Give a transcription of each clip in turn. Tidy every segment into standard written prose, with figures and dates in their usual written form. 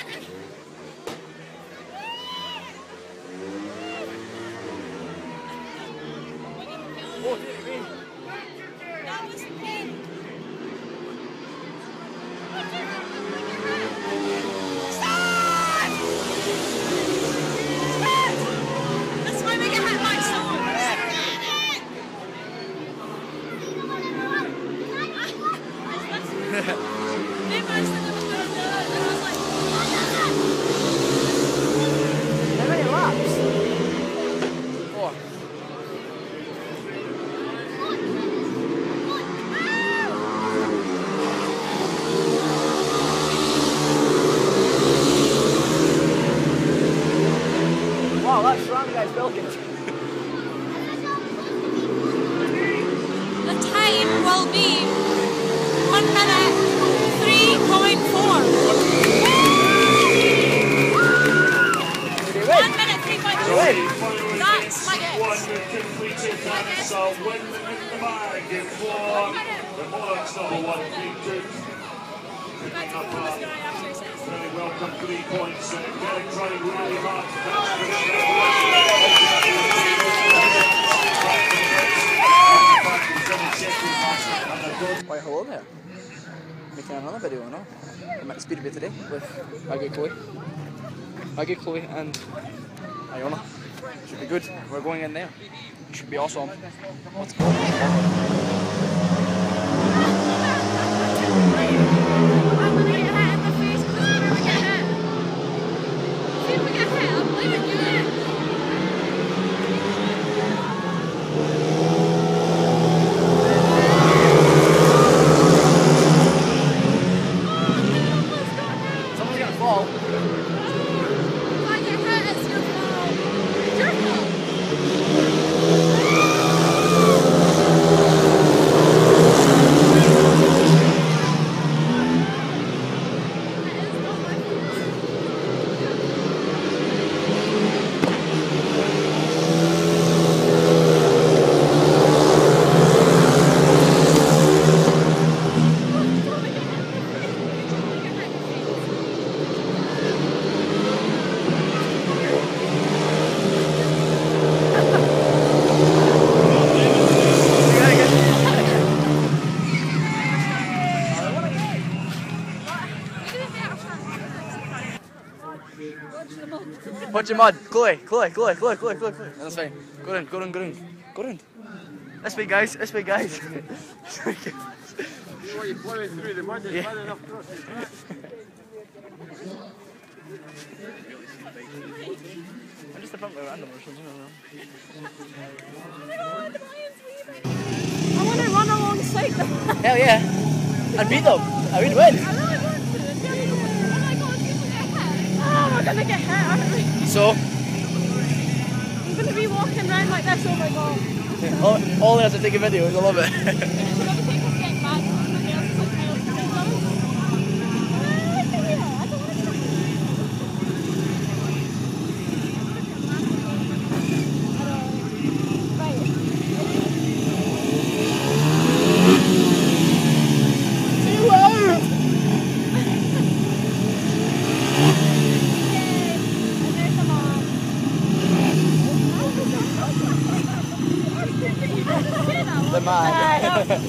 Oh, dear me. That was pink. Stop! That's why we get hit by swords. They managed to never go there, and I was like, How many laps? 4. Wow, that's strong, guys. Bilkins. the time will be 1 minute 3.4. 1 minute 3.4. That's my guess. So win the bag in for the Monarchs #1 picking up very welcome 3 points. Derek trying really hard Why, hello there. Making another video, no? I'm at Speedway today with my good Chloe. My good Chloe and Iona. Should be good. We're going in there. Should be awesome. Let's go. I'm gonna get hit in the face because we're gonna get hit. See if we get hit, I'm leaving you in. Someone's gonna fall. If I get hit, it's your fault. It's your fault. Punch your mud. Chloe. That's fine. Go in. This way, guys. This way, guys. Before you plowing through the mud, there's mud enough crossing. I'm just a bump random or something. I want to run alongside them. Hell yeah. I'd beat them. I would win. I really want to. Oh my god, people get hit. Oh, we're gonna get hit, aren't we? So, I'm gonna be walking around like this, oh my god. all there to take a video. I love it. Should I take us getting back? Somebody else is like, I don't The man.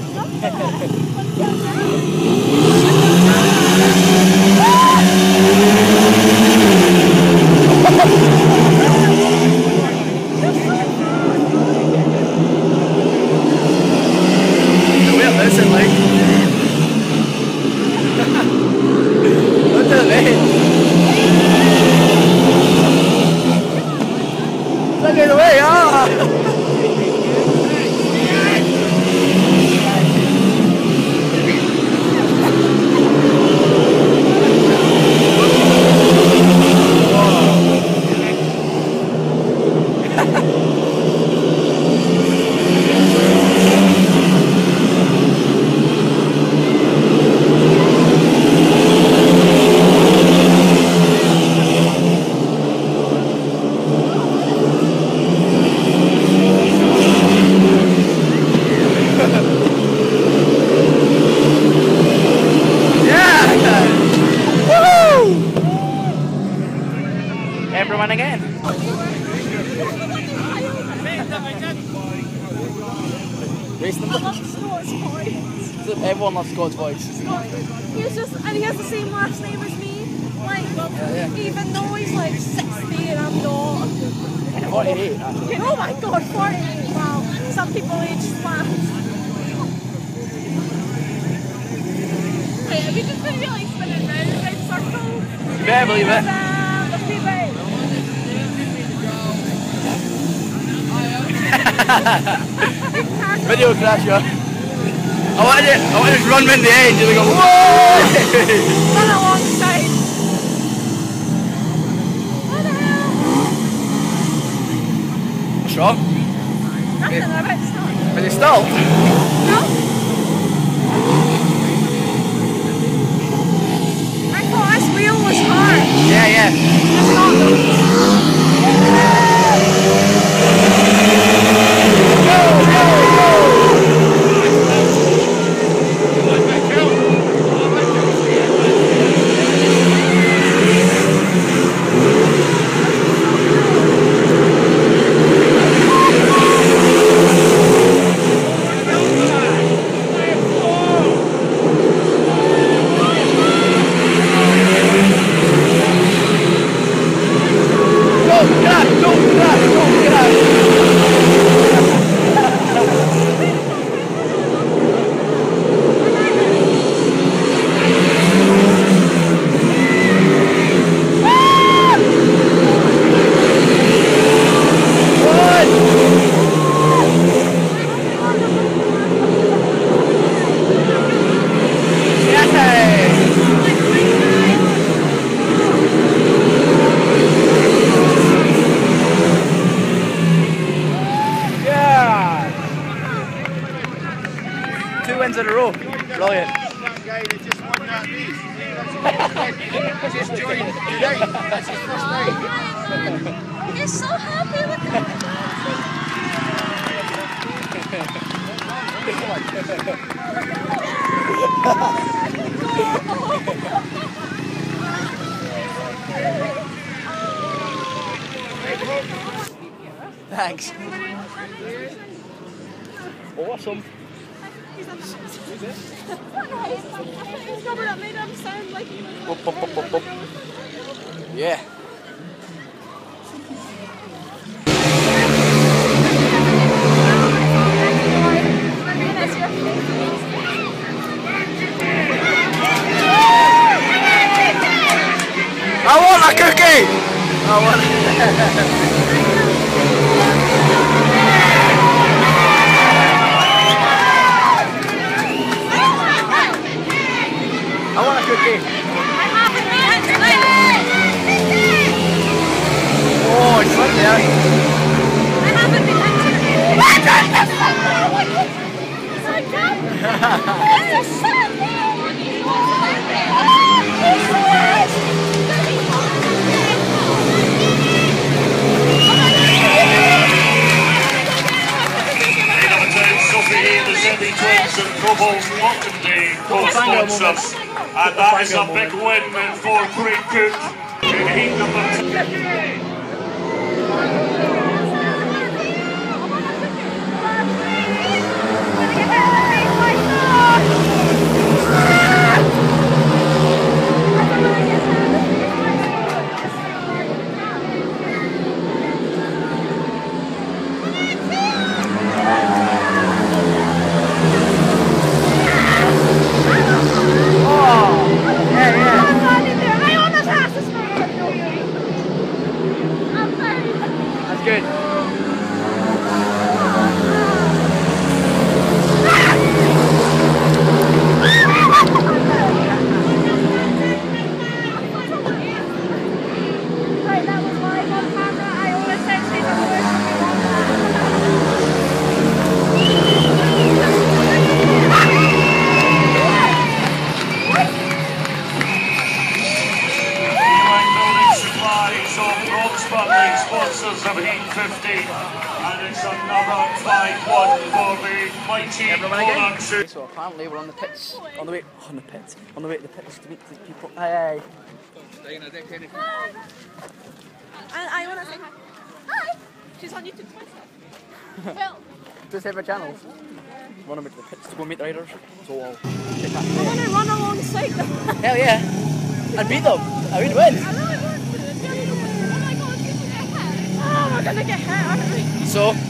Everyone again. Race number? I love Scott's voice. Everyone loves Scott's voice. He's just, and he has the same last name as me. Like, even though he's like 60 and I'm not. 48 actually. Oh my god, 48. Wow. Some people age fast. Wait, are we just going to be like spinning round circles? You better believe it. The Speedway. Video crash, yeah. I wanted to run in the edge and they go, whoa! Run alongside. What the hell? What's wrong? Nothing, they're about to start. Are they stalled? No? I thought this wheel was hard. Yeah, yeah. It's not though. Wins in a row. Brilliant. That guy that just won that race. Just joined today. That's his first night. He's so happy with that. Thanks. Awesome. He's number that made him sound like he was Yeah. I want a cookie! I want I want a cookie. Oh, it's right there. I haven't been Twins and Couples Walking Day co-sponsors, and that is a big win for Great Cook in heat number 2. That's good. Right, that was live on camera. Iona said she's a sponsors of Heat 50, and it's another 5-1 for the mighty Monarchs. So apparently we're on the pits, on the way to the pits to meet the people. Hey. And Iona, say hi. Hi. She's on YouTube twice now. Phil. Two separate channels. One of them to the pits to go meet the riders. So I'll take that I from want there. to run alongside them. Hell yeah. I'd beat them. I would win. I really want to. Oh my god, people get hit. Oh, we're going to get hit, aren't we? So,